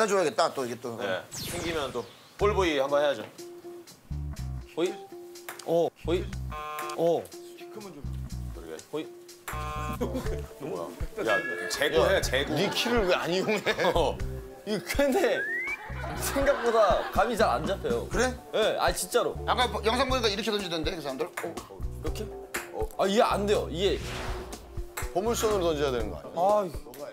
나 줘야겠다 또 이게 또. 네. 생기면 또 볼보이 한번 해야죠. 보이? 보이? 키 크면 좀. 그러게. 보이? 뭐야? 야, 재고해, 재고. 네 키를 왜 안 이용해? 이거 근데 생각보다 감이 잘 안 잡혀요. 그래? 네, 아 진짜로. 아까 영상 보니까 이렇게 던지던데 그 사람들. 이렇게? 아 이게 안 돼요. 이게 보물선으로 던져야 되는 거 아니야? 아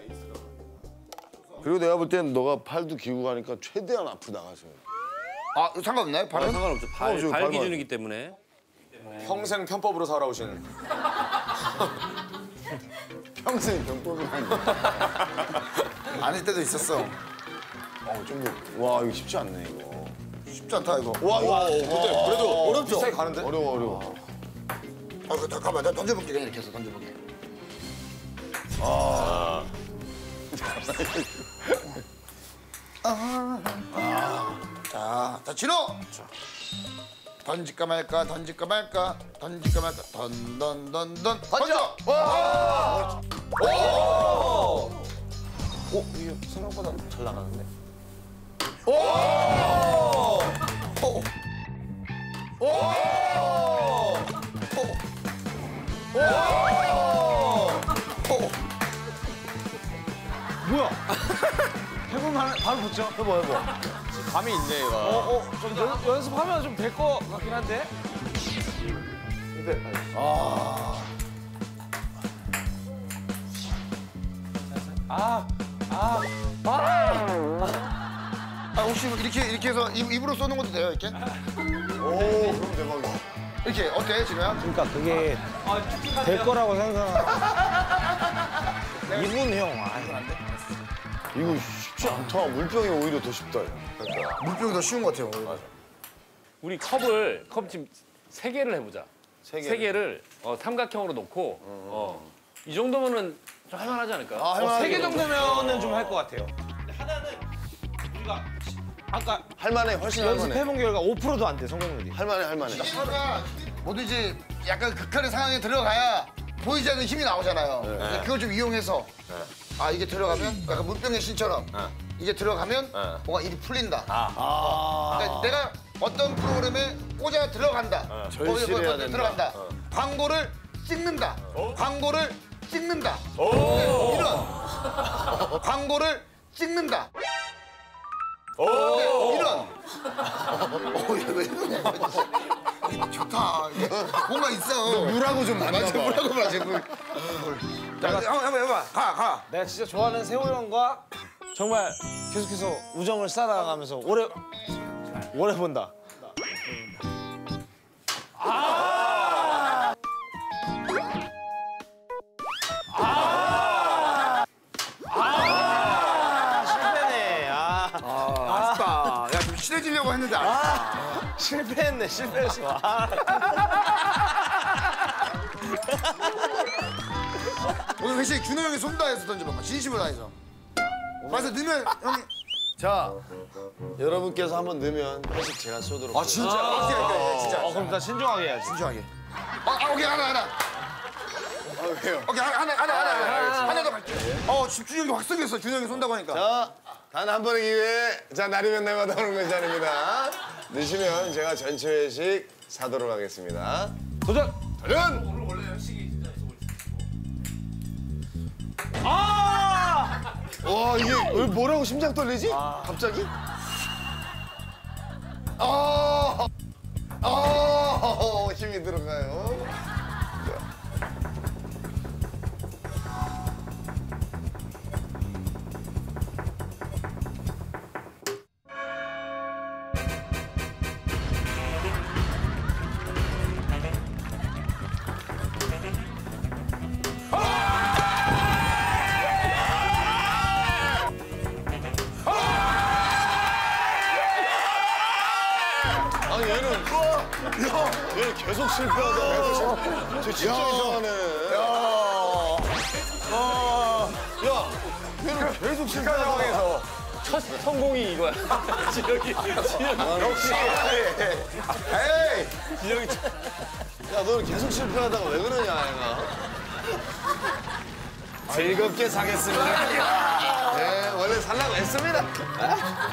그리고 내가 볼 땐 너가 팔도 기고 가니까 최대한 앞으로 나가서. 아 상관없나요? 발은? 상관없죠. 발 기준이기 때문에. 평생 편법으로 살아오신. 평생 병법이라니. 아닐 때도 있었어. 와 이거 쉽지 않네 이거. 쉽지 않다 이거. 와 이거 근데 그래도 어렵죠? 비슷하게 가는데? 어려워. 잠깐만 내가 던져볼게 그냥 이렇게 해서 던져볼게. 자 진호. 던질까 말까 던질까 말까 던질까 말까 던져. 와! 이게 생각보다 잘 나가는데. 뭐야? 해보면 바로 붙죠? 해봐. 감이 있네, 얘가. 좀 연습하면 좀 될 것 같긴 한데. 혹시 이렇게 해서 입으로 쏘는 것도 돼요 이렇게? 오 그럼 대박이다. 이렇게 어때 진호야? 그러니까 그게 될 거라고 생각하는. 이분 형. 이거 쉽지 않다. 물병이 오히려 더 쉽다. 물병이 더 쉬운 것 같아요. 오히려. 우리 컵 지금 3개를 해보자. 3개를 삼각형으로 놓고 이 정도면은 좀 할만하지 않을까요? 3개 정도면은 좀 할 것 같아요. 하나는 우리가 아까 할만해 훨씬 할만해. 연습해본 결과 5%도 안 돼, 성공률이. 할만해. 하나가 뭐든지 약간 극한의 상황에 들어가야 보이지 않는 힘이 나오잖아요. 근데 그걸 좀 이용해서 아 이게 들어가면 약간 물병의 신처럼 이게 들어가면 뭔가 일이 풀린다. 그러니까 내가 어떤 프로그램에 꽂아 들어간다. 절실해야 된다. 들어간다. 광고를 찍는다. 광고를 찍는다. 네, 이런 광고를 찍는다. 네, 이런. 왜 이러냐. 좋다. 뭔가 있어. 물하고 좀 맞나 봐. 뭐라고 말하지? 한번 해봐. 가. 내가 진짜 좋아하는 세호 형과 정말 계속해서 우정을 쌓아가면서 오래 본다. 실패네. 아쉽다. 야, 좀 친해지려고 했는데 아쉽다. 실패했어. 오늘 회식 준호 형이 손 다해서 던져봐. 진심으로 다해서. 맞아, 넣으면 형이. 자 여러분께서 한번 넣으면 회식 제가 쏘도록. 아, 진짜. 진짜. 그럼 나 신중하게 해야지. 진중하게. 오케이, 하나. 왜요? 오케이, 하나 더 갈게. 집중력이 확 생겼어. 준호 형이 쏜다고 하니까. 자, 단 한 번의 기회. 자, 날이면 날마다 오는 것이 아닙니다. 넣으시면 제가 전체 회식 사도록 하겠습니다. 도전! 도전! 와, 이게 왜 뭐라고 심장 떨리지? 갑자기? 힘이 들어가요. 얘는 계속 실패하다. 쟤 진짜 이상하네. 야, 얘는 계속 실패하다. 첫 성공이 이거야. 진혁이. 역시. 에이! 진혁이. 야, 너는 계속 실패하다가 왜 그러냐, 얘가. 즐겁게 사겠습니다. 네, 원래 살라고 했습니다.